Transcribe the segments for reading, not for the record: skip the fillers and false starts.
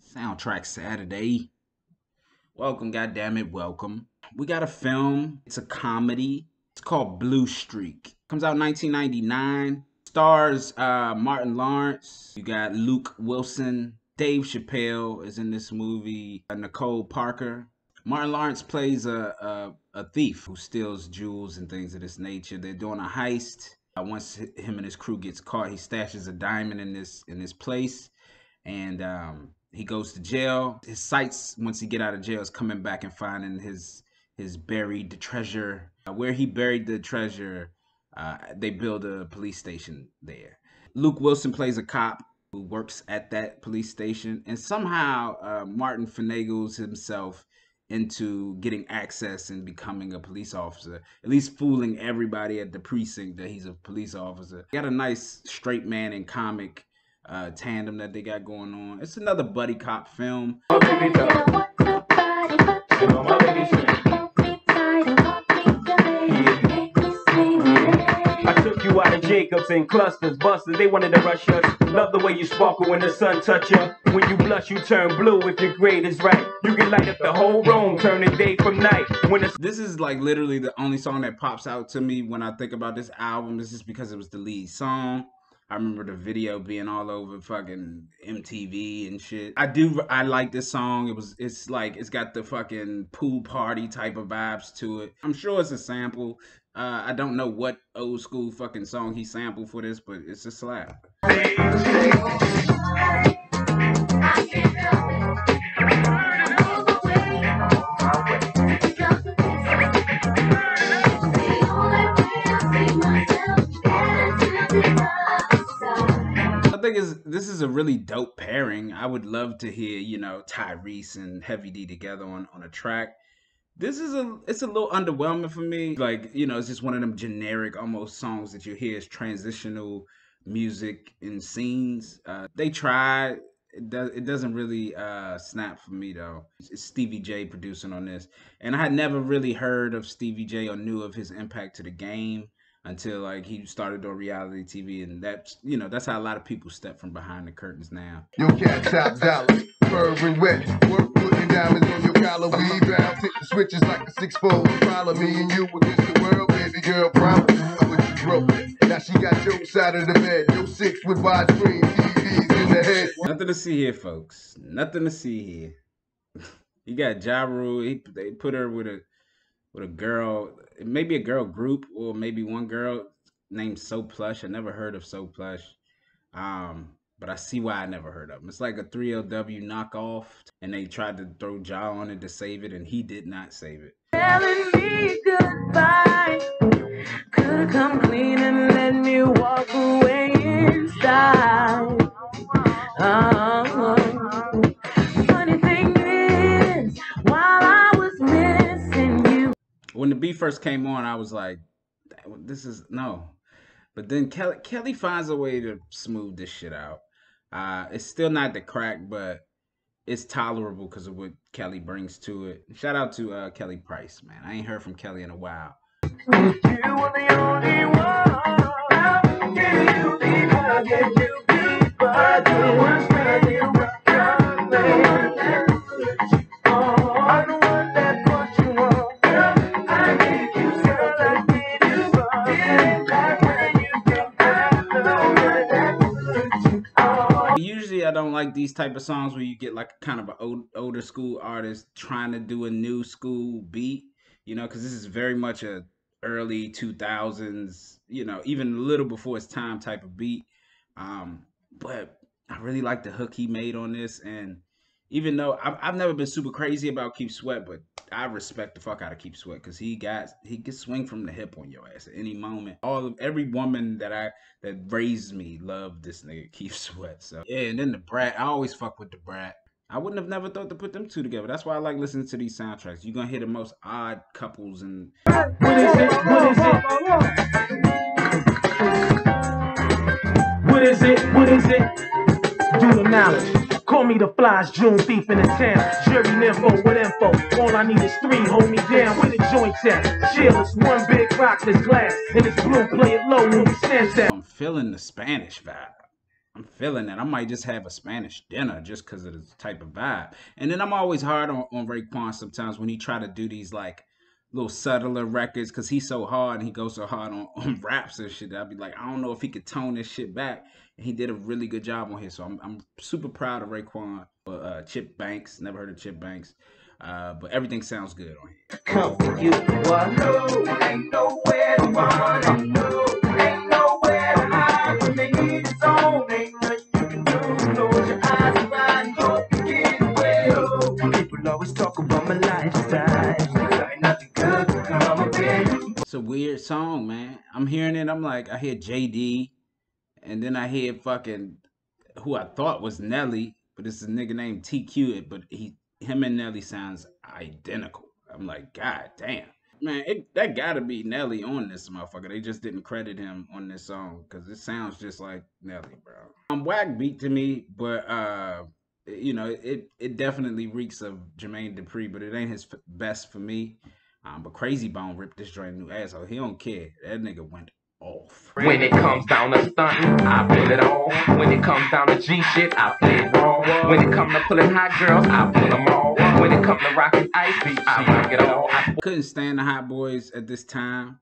Soundtrack Saturday. Welcome, goddammit, welcome. We got a film. It's a comedy. It's called Blue Streak. Comes out in 1999. Stars Martin Lawrence. You got Luke Wilson. Dave Chappelle is in this movie. Nicole Parker. Martin Lawrence plays a thief who steals jewels and things of this nature. They're doing a heist. Once him and his crew gets caught, he stashes a diamond in this place, and he goes to jail. His sights, once he get out of jail, is coming back and finding his buried treasure. Where he buried the treasure, they build a police station there. Luke Wilson plays a cop who works at that police station, and somehow Martin finagles himself into getting access and becoming a police officer, at least fooling everybody at the precinct that he's a police officer. Got a nice straight man and comic tandem that they got going on. It's another buddy cop film. I took you out of Jacobs and clusters, busters, they wanted to rush us. Love the way you sparkle when the sun touch you. When you blush, you turn blue if your grade is right. You can light up the whole room, turning day from night. This is like literally the only song that pops out to me when I think about this album. This is because it was the lead song. I remember the video being all over fucking MTV and shit. I like this song. It's got the fucking pool party type of vibes to it. I'm sure it's a sample. I don't know what old school fucking song he sampled for this, but it's a slap. This is a really dope pairing. I would love to hear, Tyrese and Heavy D together on a track. It's a little underwhelming for me. Like, it's just one of them generic almost songs that you hear as transitional music in scenes. They try. It doesn't really snap for me though. It's Stevie J producing on this, and I had never really heard of Stevie J or knew of his impact to the game until like he started on reality TV, and that's how a lot of people step from behind the curtains now. Yo, cat top dollar, purring wet, work putting diamonds on your collar, weave out, hit the switches like a 6-4. Follow me and you against the world, baby girl, promise. I wish you broke it. Now she got your side of the bed, your 6 with widescreen TVs in the head. Nothing to see here, folks. Nothing to see here. You got Ja Rule. They put her with a girl, maybe a girl group, or maybe one girl named So Plush. I never heard of So Plush, but I see why I never heard of him. It's like a 3LW knockoff, and they tried to throw Ja on it to save it, and he did not save it. Telling me goodbye, could've come clean and let me walk away in style. Funny thing is, while I was missing you. When the beat first came on, I was like, this is no. But then Kelly finds a way to smooth this shit out. It's still not the crack, but it's tolerable because of what Kelly brings to it. Shout out to Kelly Price, man. I ain't heard from Kelly in a while. You were the only one. How can you be? How can you be? But you once made you I'm the one that put you on. I need you, girl, I need you. Feeling like when you get back, Usually I don't like these type of songs where you get like kind of an older school artist trying to do a new school beat, because this is very much a early 2000s, even a little before its time type of beat. But I really like the hook he made on this, and even though I've never been super crazy about Keith Sweat, but I respect the fuck out of Keith Sweat because he can swing from the hip on your ass at any moment. Every woman that raised me loved this nigga Keith Sweat. So yeah, and then the Brat, I always fuck with the Brat. I wouldn't have never thought to put them two together. That's why I like listening to these soundtracks. You're gonna hear the most odd couples and What is it? What is it? What is it? What is it? Do the knowledge. Call me the flies, June thief in the town. Jury nympho with info. All I need is 3, hold me down with a joint at. Cheerless, one big rock, this glass. And it's blue, play it low when we stand down. I'm feeling the Spanish vibe. I'm feeling it. I might just have a Spanish dinner just because of the type of vibe. And then I'm always hard on Raekwon sometimes when he try to do these like little subtler records because he's so hard and he goes so hard on raps and shit. I'll be like, I don't know if he could tone this shit back. And he did a really good job on here. So I'm super proud of Raekwon. Chip Banks, never heard of Chip Banks. But everything sounds good on here. Come for you, what? No, ain't nowhere to run. No, ain't nowhere to hide. When they need its own, ain't nothing you can do. Close your eyes and find hope you get away. People always talk about my lifestyle. Ain't nothing good to come again. It's a weird song, man. I'm hearing it. I'm like, I hear JD, and then I hear fucking who I thought was Nelly, but it's a nigga named TQ. But him and Nelly sounds identical. I'm like, God damn. Man, that gotta be Nelly on this motherfucker. They just didn't credit him on this song because it sounds just like Nelly, bro. Whack beat to me, but you know, it definitely reeks of Jermaine Dupri, but it ain't his best for me. But Crazy Bone ripped this joint new asshole. He don't care. That nigga went off. When it comes down to stunting, I feel it all. When it comes down to G shit, I play it raw. When it comes to pulling hot girls, I pull them all. When it comes to rocking ice beats, I rock it all. Couldn't stand the Hot Boys at this time.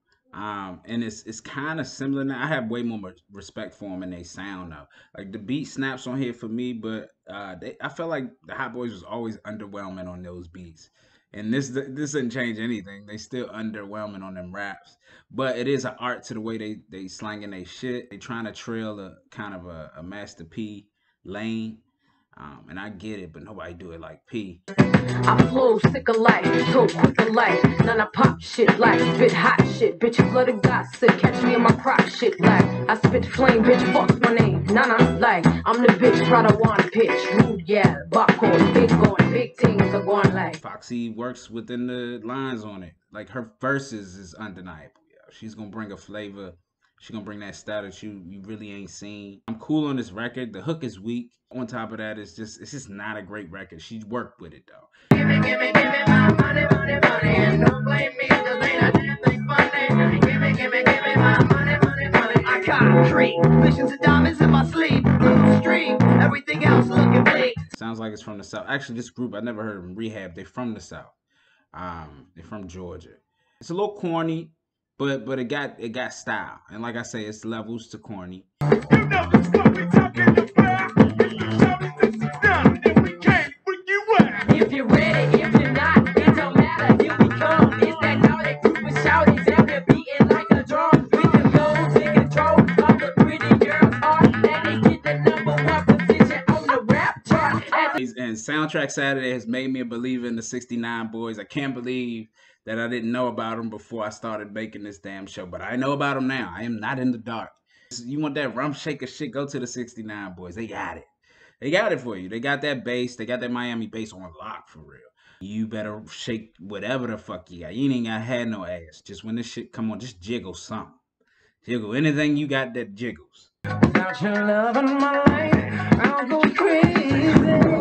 And it's kind of similar now. I have way more respect for them and they sound though. Like the beat snaps on here for me, but I felt like the Hot Boys was always underwhelming on those beats. And this didn't change anything. They still underwhelming on them raps. But it is an art to the way they slanging they shit. They trying to trail a kind of a Master P lane. And I get it, but nobody do it like P. I flow sick of life, so quick of life. None I pop shit like spit hot shit. Bitches love the gossip, catch me in my crop shit like I spit flame, bitch, fuck my name. Nana like I'm the bitch, proud of one pitch. Rude, yeah, Bacchus, big going, big things are going like. Foxy works within the lines on it. Like her verses is undeniable. She's gonna bring a flavor. She's gonna bring that style that you really ain't seen. I'm cool on this record. The hook is weak. On top of that, it's just not a great record. She worked with it though. Give me my money, money, money, and don't blame me, 'cause ain't a damn thing funny. Give me my money, money, money. I got three visions of diamonds in my sleeve. Blue stream, everything else looking bleak. Sounds like it's from the South. Actually, this group I never heard of them. Rehab. They from the South. They're from Georgia. It's a little corny. But it got style, and like I say, it's levels to corny. You know that's what we talking about. Tell me this is done, and we can't bring you out. If you're ready, if you're not, it don't matter. Here we come. It's that now that group is shouting, down there beating like a drum. We can go take control of the pretty girls' heart, and they get the #1 position on the rap chart. And Soundtrack Saturday has made me a believer in the 69 Boys. I can't believe that I didn't know about them before I started making this damn show, but I know about them now. I am not in the dark. You want that rump shaker shit? Go to the 69 Boys. They got it. They got it for you. They got that bass. They got that Miami bass on lock for real. You better shake whatever the fuck you got. You ain't got had no ass. Just when this shit come on, just jiggle something. Jiggle anything you got that jiggles. Without your love in my life, I'll go crazy.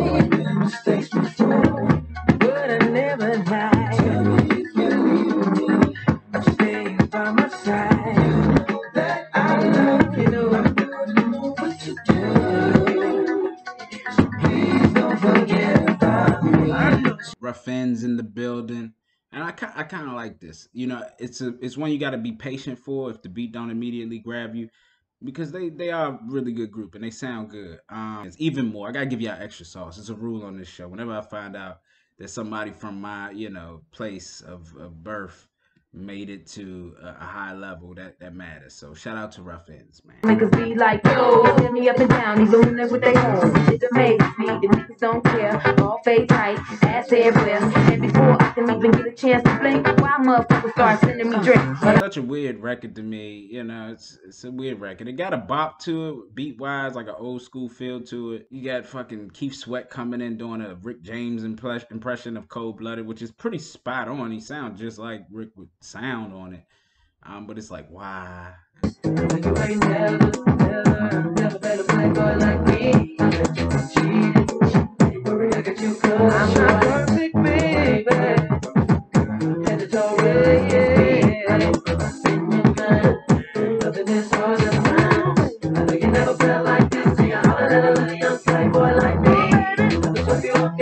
Mistakes before, but I never lied. I'm staying by my side. That I love you, know what you do. Please don't forget about me. Rough Ends in the building. And I kind of like this. You know, it's one you got to be patient for if the beat don't immediately grab you. Because they are a really good group and they sound good. It's even more. I got to give y'all extra sauce. It's a rule on this show. Whenever I find out that somebody from my, place of birth made it to a high level, that matters. So shout out to Rough Ends, man. Niggas be like, yo, hit me up and down, even when they're with their own. It amazes me, the niggas don't care. All fade tight, ass everywhere. And before I can even get a chance to blink, why motherfuckers start sending me drinks? Such a weird record to me. It's a weird record. It got a bop to it, beat wise, like an old school feel to it. You got fucking Keith Sweat coming in doing a Rick James impression of Cold Blooded, which is pretty spot on. He sounds just like Rick with sound on it. But it's like, why? You ain't never been a playboy like me. I bet you cheated. Worry, I got you covered. I'm not perfect, baby. And it's already in your mind. Nothing is hard to find. I know you never felt like this. See,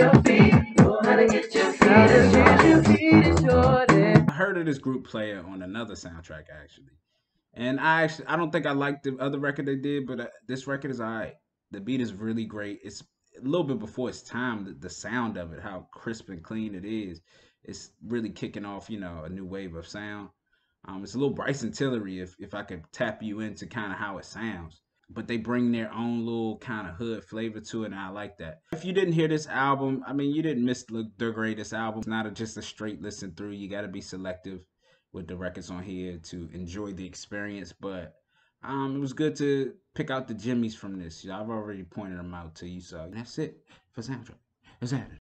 your feet. Know how to get your feet. How to get your feet, shorty. I heard of this group Player on another soundtrack actually, and I don't think I liked the other record they did, but this record is alright. The beat is really great. It's a little bit before its time. The sound of it, how crisp and clean it is, it's really kicking off, you know, a new wave of sound. It's a little Bryson Tillery if I could tap you into kind of how it sounds. But they bring their own little kind of hood flavor to it, and I like that. If you didn't hear this album, I mean, you didn't miss their greatest album. It's not just a straight listen through. You got to be selective with the records on here to enjoy the experience. But it was good to pick out the jimmies from this. I've already pointed them out to you, so that's it for soundtrack. That's it.